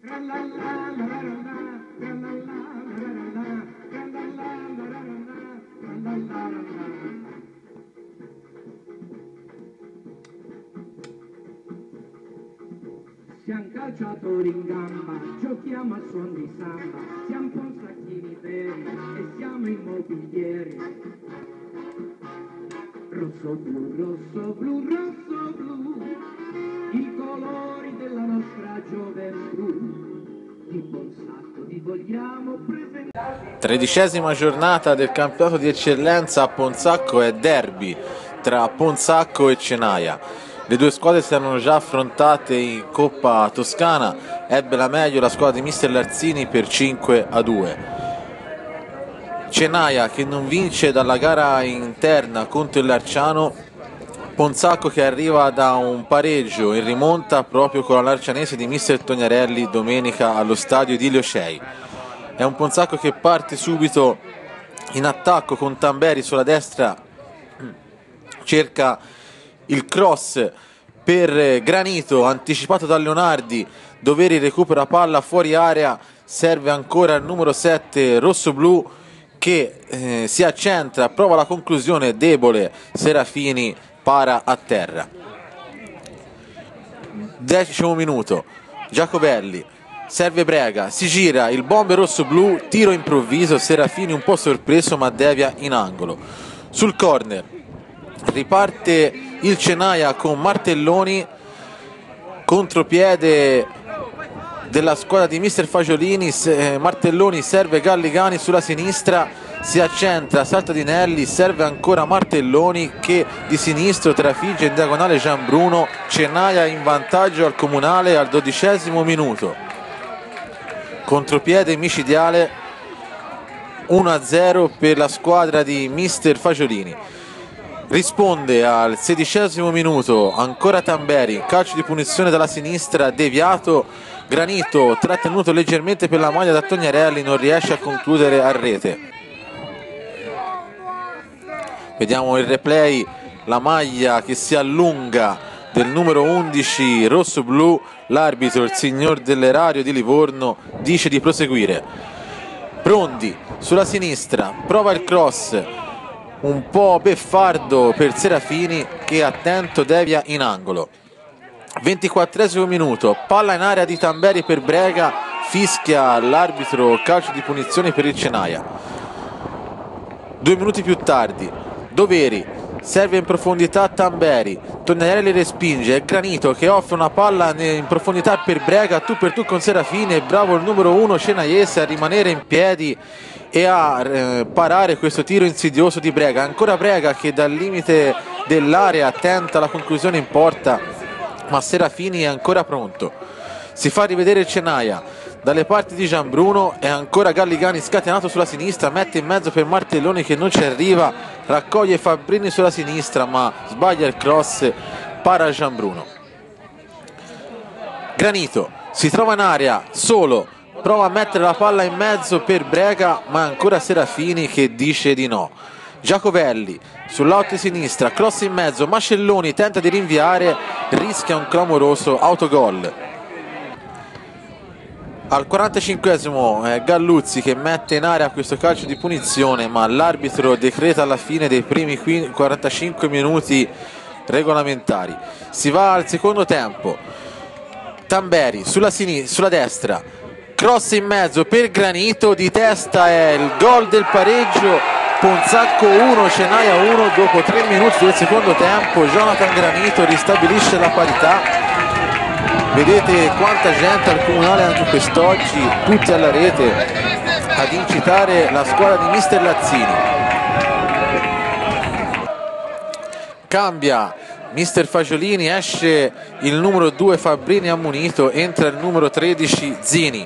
Siamo calciatori in gamba, giochiamo a suon di samba, siamo consacchini veri e siamo immobilieri. Rosso blu, rosso blu, rosso blu, i colori della nostra gioventù. Di Ponsacco vi vogliamo presentare. 13ª giornata del campionato di eccellenza a Ponsacco è derby tra Ponsacco e Cenaia. Le due squadre si erano già affrontate in Coppa Toscana, ebbe la meglio la squadra di mister Larzini per 5-2. Cenaia che non vince dalla gara interna contro il Larciano, Ponsacco che arriva da un pareggio in rimonta proprio con la Larcianese di mister Tognarelli domenica allo stadio di Liocei. È un Ponsacco che parte subito in attacco con Tamberi sulla destra, cerca il cross per Granito anticipato da Leonardi, Doveri recupera palla fuori area, serve ancora il numero 7 rossoblu che si accentra, prova la conclusione debole, Serafini para a terra. 10° minuto, Giacobelli serve Brega, si gira il bomber rossoblu, tiro improvviso, Serafini un po' sorpreso ma devia in angolo. Sul corner riparte il Cenaia con Martelloni, contropiede della squadra di mister Fagiolini, Martelloni serve Galligani sulla sinistra, si accentra, salta Di Nelli, serve ancora Martelloni che di sinistro trafigge in diagonale Gianbruno, Cenaia in vantaggio al Comunale al 12° minuto. Contropiede micidiale, 1-0 per la squadra di mister Fagiolini. Risponde al 16° minuto ancora Tamberi, calcio di punizione dalla sinistra deviato, Granito trattenuto leggermente per la maglia da Tognarelli, non riesce a concludere a rete. Vediamo il replay, la maglia che si allunga del numero 11 rosso-blu, l'arbitro, il signor dell'Erario di Livorno, dice di proseguire. Brondi sulla sinistra, prova il cross, un po' beffardo per Serafini che attento devia in angolo. 24° minuto, palla in area di Tamberi per Brega, fischia l'arbitro, calcio di punizione per il Cenaia. 2 minuti più tardi, Doveri serve in profondità Tamberi, Tognarelli respinge, è Granito che offre una palla in profondità per Brega, tu per tu con Serafini, è bravo il numero 1 cenaiese a rimanere in piedi e a parare questo tiro insidioso di Brega. Ancora Brega che dal limite dell'area tenta la conclusione in porta, ma Serafini è ancora pronto. Si fa rivedere il Cenaia dalle parti di Gianbruno, è ancora Galligani scatenato sulla sinistra, mette in mezzo per Martelloni che non ci arriva, raccoglie Fabbrini sulla sinistra ma sbaglia il cross, para Gianbruno. Granito si trova in area solo, prova a mettere la palla in mezzo per Brega ma ancora Serafini che dice di no. Giacobelli sull'out di sinistra, cross in mezzo, Mascelloni tenta di rinviare, rischia un clamoroso autogol. Al 45° è Galluzzi che mette in area questo calcio di punizione, ma l'arbitro decreta alla fine dei primi 45 minuti regolamentari. Si va al secondo tempo, Tamberi sulla destra, cross in mezzo per Granito, di testa è il gol del pareggio, Ponsacco 1, Cenaia 1, dopo 3 minuti del secondo tempo Jonathan Granito ristabilisce la parità. Vedete quanta gente al Comunale anche quest'oggi, tutti alla rete ad incitare la squadra di mister Lazzini. Cambia mister Fagiolini, esce il numero 2 Fabbrini ammonito, entra il numero 13 Zini.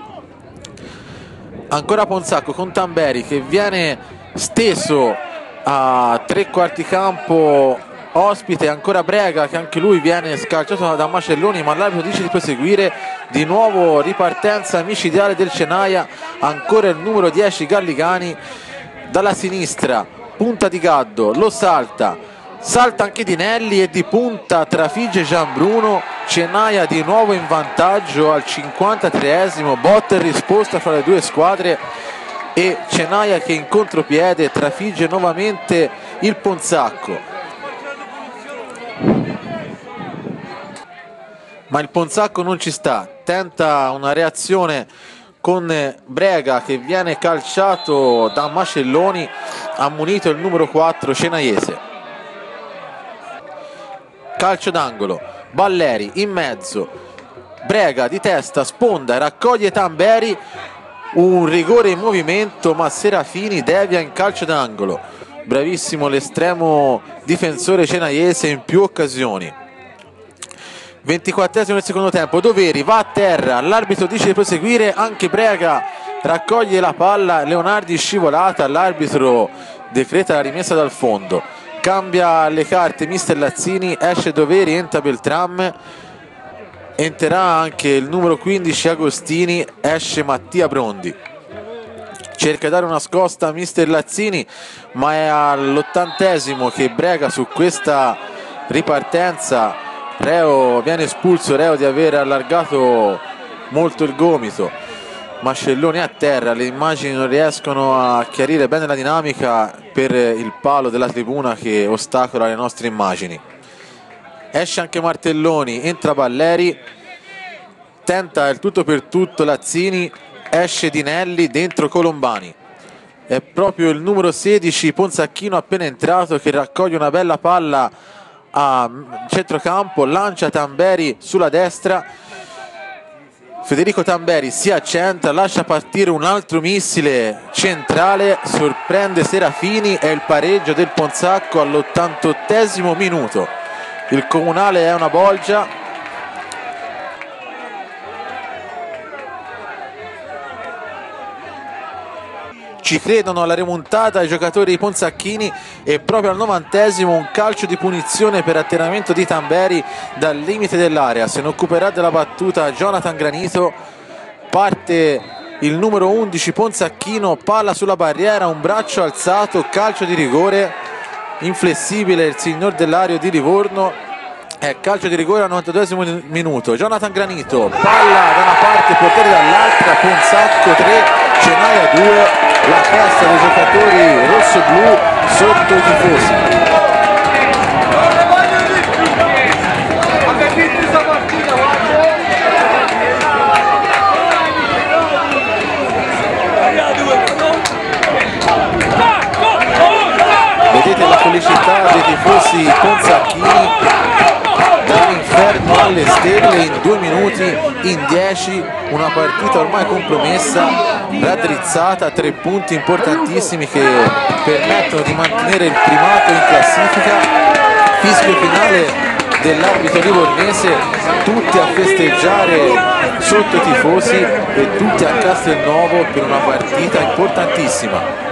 Ancora Ponsacco con Tamberi che viene steso a 3/4 campo ospite, ancora Brega che anche lui viene scalciato da Macelloni ma l'arbitro dice di proseguire. Di nuovo ripartenza micidiale del Cenaia, ancora il numero 10 Galligani dalla sinistra, punta di Gaddo, lo salta anche Di Nelli e di punta trafigge Gianbruno Cenaia di nuovo in vantaggio al 53esimo, botta e risposta fra le due squadre e Cenaia che in contropiede trafigge nuovamente il Ponzacco. Ma il Ponzacco non ci sta, tenta una reazione con Brega che viene calciato da Macelloni, ammonito il numero 4 cenaiese. Calcio d'angolo, Balleri in mezzo, Brega di testa sponda, raccoglie Tamberi, un rigore in movimento ma Serafini devia in calcio d'angolo. Bravissimo l'estremo difensore cenaiese in più occasioni. 24esimo del secondo tempo, Doveri va a terra, l'arbitro dice di proseguire, anche Brega raccoglie la palla, Leonardi scivolata, l'arbitro decreta la rimessa dal fondo, cambia le carte mister Lazzini, esce Doveri, entra Beltram, entrerà anche il numero 15 Agostini, esce Mattia Brondi. Cerca di dare una scosta mister Lazzini, ma è all'80esimo che Brega su questa ripartenza viene espulso Reo di aver allargato molto il gomito. Mascelloni a terra, le immagini non riescono a chiarire bene la dinamica per il palo della tribuna che ostacola le nostre immagini. Esce anche Martelloni, entra Balleri, tenta il tutto per tutto Lazzini, esce Dinelli, dentro Colombani. È proprio il numero 16 Ponzacchino appena entrato che raccoglie una bella palla a centrocampo, lancia Tamberi sulla destra, Federico Tamberi si accentra, lascia partire un altro missile centrale, sorprende Serafini, è il pareggio del Ponzacco all'88esimo minuto. Il comunale è una bolgia. Ci credono alla remontata i giocatori ponzacchini e proprio al 90esimo un calcio di punizione per atterramento di Tamberi dal limite dell'area. Se ne occuperà della battuta Jonathan Granito, parte il numero 11 Ponzacchino, palla sulla barriera, un braccio alzato, calcio di rigore, inflessibile il signor Dell'Ario di Livorno, è calcio di rigore al 92esimo minuto. Jonathan Granito, palla da una parte, portiere dall'altra, Ponzacco 3, Cenaia 2, la festa dei giocatori rosso-blu sotto i tifosi. Vedete la felicità dei tifosi ponzacchini, dall'inferno alle stelle in 2 minuti, in 10, una partita ormai compromessa, raddrizzata, 3 punti importantissimi che permettono di mantenere il primato in classifica. Fischio finale dell'arbitro livornese, tutti a festeggiare sotto i tifosi e tutti a Castelnuovo per una partita importantissima.